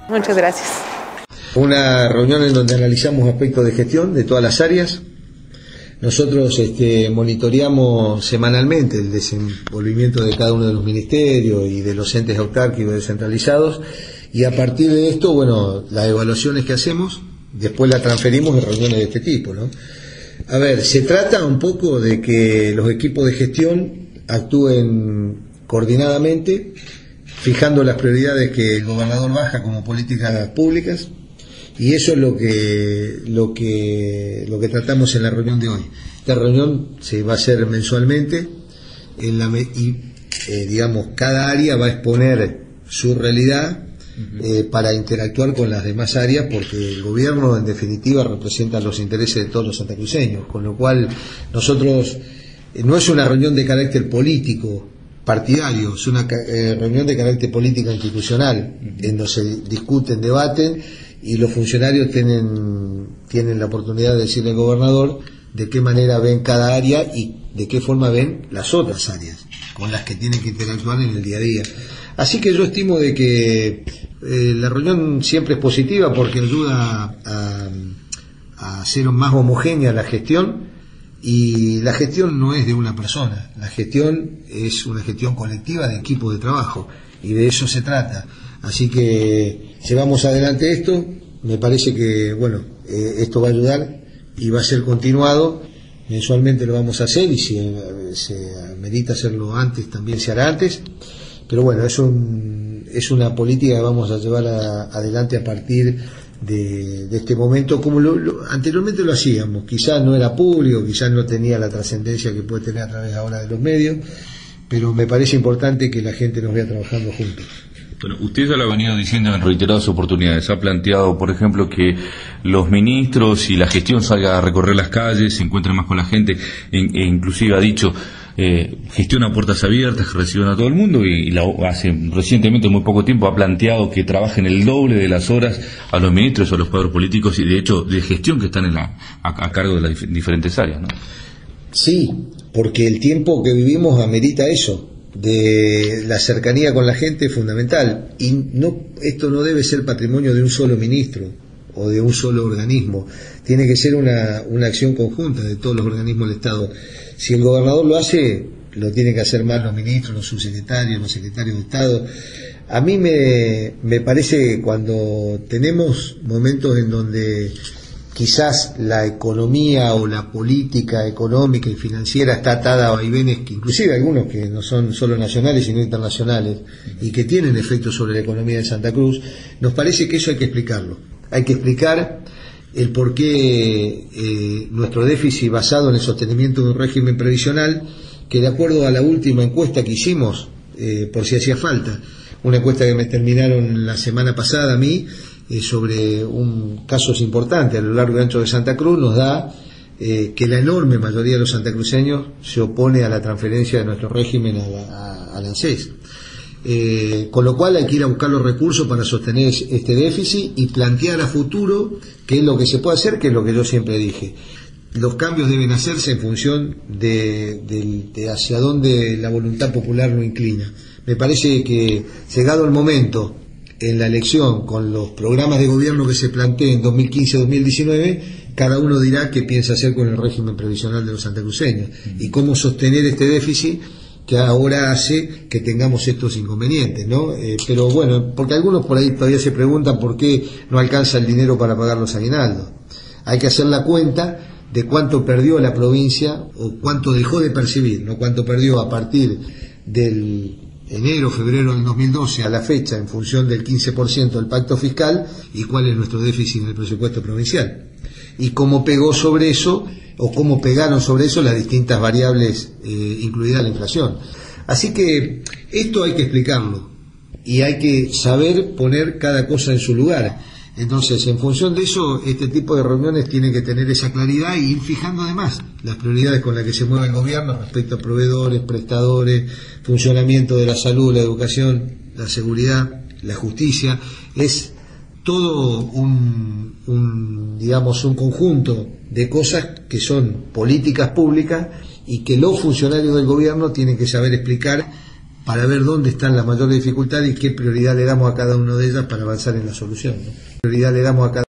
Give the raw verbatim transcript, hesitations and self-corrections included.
Muchas gracias. Una reunión en donde analizamos aspectos de gestión de todas las áreas. Nosotros este, monitoreamos semanalmente el desenvolvimiento de cada uno de los ministerios y de los entes autárquicos descentralizados, y a partir de esto, bueno, las evaluaciones que hacemos, después las transferimos en reuniones de este tipo, ¿no? A ver, se trata un poco de que los equipos de gestión actúen coordinadamente, fijando las prioridades que el gobernador baja como políticas públicas. Y eso es lo que lo que lo que tratamos en la reunión de hoy. Esta reunión se va a hacer mensualmente en la, y eh, digamos cada área va a exponer su realidad eh, para interactuar con las demás áreas, porque el gobierno en definitiva representa los intereses de todos los santacruceños, con lo cual nosotros eh, no es una reunión de carácter político partidario, es una eh, reunión de carácter política institucional, en donde se discuten, debaten, y los funcionarios tienen tienen la oportunidad de decirle al gobernador de qué manera ven cada área y de qué forma ven las otras áreas con las que tienen que interactuar en el día a día. Así que yo estimo de que eh, la reunión siempre es positiva, porque ayuda a, a hacer más homogénea la gestión, y la gestión no es de una persona, la gestión es una gestión colectiva de equipo de trabajo, y de eso se trata. Así que llevamos adelante esto, me parece que bueno, eh, esto va a ayudar y va a ser continuado, mensualmente lo vamos a hacer, y si eh, se amerita hacerlo antes también se hará antes, pero bueno, es, un, es una política que vamos a llevar a, adelante a partir de, de este momento, como lo, lo, anteriormente lo hacíamos, quizás no era público, quizás no tenía la trascendencia que puede tener a través ahora de los medios, pero me parece importante que la gente nos vea trabajando juntos. Bueno, usted ya lo ha venido diciendo en reiteradas oportunidades. Ha planteado, por ejemplo, que los ministros y la gestión salga a recorrer las calles, se encuentren más con la gente, e inclusive ha dicho eh, gestión a puertas abiertas, que reciban a todo el mundo, y la, hace recientemente, muy poco tiempo, ha planteado que trabajen el doble de las horas a los ministros o a los cuadros políticos, y de hecho de gestión que están en la, a, a cargo de las dif diferentes áreas, ¿no? Sí, porque el tiempo que vivimos amerita eso, de la cercanía con la gente es fundamental, y no, esto no debe ser patrimonio de un solo ministro o de un solo organismo, tiene que ser una, una acción conjunta de todos los organismos del Estado. Si el gobernador lo hace, lo tienen que hacer más los ministros, los subsecretarios, los secretarios de Estado. A mí me, me parece que cuando tenemos momentos en donde quizás la economía o la política económica y financiera está atada a vaivenes, que inclusive algunos que no son solo nacionales sino internacionales, y que tienen efectos sobre la economía de Santa Cruz, nos parece que eso hay que explicarlo. Hay que explicar el por qué eh, nuestro déficit basado en el sostenimiento de un régimen previsional, que de acuerdo a la última encuesta que hicimos, eh, por si hacía falta, una encuesta que me terminaron la semana pasada a mí, Eh, sobre un casos importantes a lo largo y ancho de Santa Cruz, nos da eh, que la enorme mayoría de los santacruceños se opone a la transferencia de nuestro régimen a la, a, al ANSES. Eh, con lo cual hay que ir a buscar los recursos para sostener este déficit y plantear a futuro qué es lo que se puede hacer, que es lo que yo siempre dije. Los cambios deben hacerse en función de, de, de hacia dónde la voluntad popular lo inclina. Me parece que, llegado el momento, en la elección, con los programas de gobierno que se planteen en dos mil quince a dos mil diecinueve, cada uno dirá qué piensa hacer con el régimen previsional de los santacruceños y cómo sostener este déficit que ahora hace que tengamos estos inconvenientes, ¿no? Eh, pero bueno, porque algunos por ahí todavía se preguntan por qué no alcanza el dinero para pagar los aguinaldos. Hay que hacer la cuenta de cuánto perdió la provincia o cuánto dejó de percibir, no cuánto perdió a partir del enero, febrero del dos mil doce a la fecha, en función del quince por ciento del pacto fiscal, y cuál es nuestro déficit en el presupuesto provincial, y cómo pegó sobre eso, o cómo pegaron sobre eso las distintas variables, eh, incluida la inflación. Así que esto hay que explicarlo, y hay que saber poner cada cosa en su lugar. Entonces, en función de eso, este tipo de reuniones tienen que tener esa claridad y ir fijando además las prioridades con las que se mueve el gobierno respecto a proveedores, prestadores, funcionamiento de la salud, la educación, la seguridad, la justicia. Es todo un, un digamos, un conjunto de cosas que son políticas públicas y que los funcionarios del gobierno tienen que saber explicar para ver dónde están las mayores dificultades y qué prioridad le damos a cada una de ellas para avanzar en la solución, ¿no? Prioridad le damos a cada